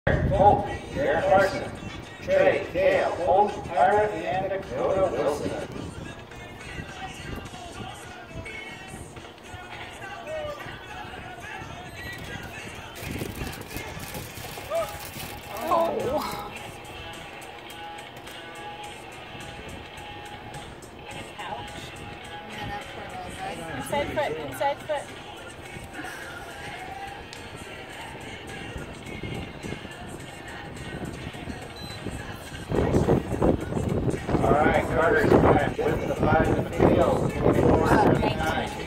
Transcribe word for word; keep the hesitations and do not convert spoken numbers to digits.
Hope, Derek Larson, Trey, Kale, Holt, Ira, and Dakota Wilson. Oh. Ouch. Yeah, that poor little guy. Inside foot, inside foot. All right, Carter's back with the five in the field. twenty-four seventy-nine.